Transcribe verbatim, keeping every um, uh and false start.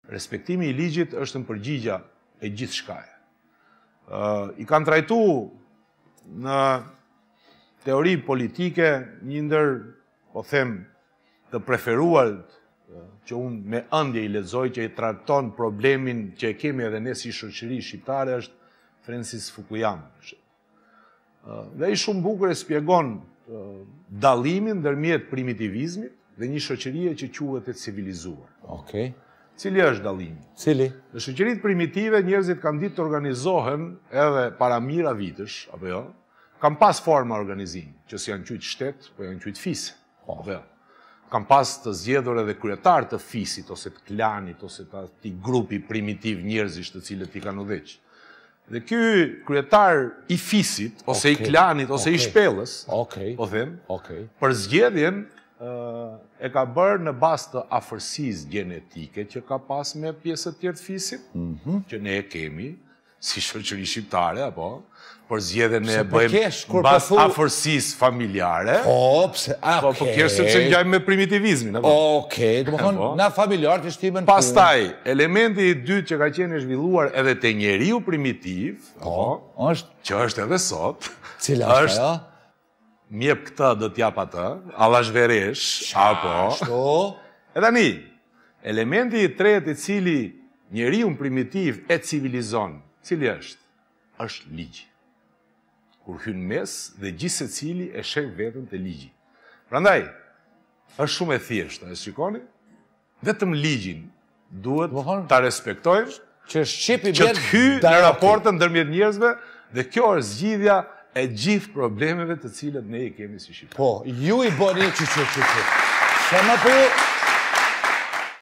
respektimi i ligjit është në përgjigja e gjithë shkaje. Uh, I kanë trajtu në teori politike një ndër, po them, të preferuar që unë me ëndje i lexoj që i trajton problemin që e kemi edhe ne si shoqëri shqiptare është Francis Fukuyama. Uh, dhe i shumë bukur e spjegon uh, dallimin ndërmjet primitivizmit dhe një shoqërie që quhet e civilizuar. Okej. Cili është dallimi? Cili? Në shoqëritë primitive njerëzit kanë ditë të organizohen edhe para mira vitësh, apo jo? Kanë pas forma organizimi, që si janë qujtë shtet, po janë qujtë fise. Apo jo? Kanë pas të zgjedhur edhe kryetar të fisit, ose të klanit, ose të ati grupi primitiv njerëzish të cilët i kanë udhëheq. Dhe ky kryetar i fisit, ose i klanit, ose i shpellës, po them, për zgjedhjen e ka bërë në bazë të afërsisë gjenetike që ka pas me pjesët tjerë të fisit, që ne e kemi, si shoqëri shqiptare, apo, për zgjedhjen e bëjmë bazë afërsisë familjare. Po, pse, Po, po kjesh sepse ngjajmë me primitivizmin, apo? Okej, do të thonë na familjar të shtimen. Pastaj, elementi i dytë që ka qenë i zhvilluar edhe te njeriu primitiv, po, është që është edhe sot, cila është ajo? Mjep këtë do t'jap atë, allazhveresh, apo. Ashtu. E tani, elementi i tretë i cili njeriu primitiv e civilizon, cili është? Është ligji. Kur hyn mes dhe gjithë secili e sheh veten te ligji. Prandaj, është shumë e thjeshtë, e shikoni? Vetëm ligjin duhet ta respektojmë, që shqipi që të hyjë në raportën ndërmjet njerëzve, dhe kjo është zgjidhja e gjithë problemeve të cilat ne i kemi si shqiptar. Po, ju i bëni që që që që. Sa më po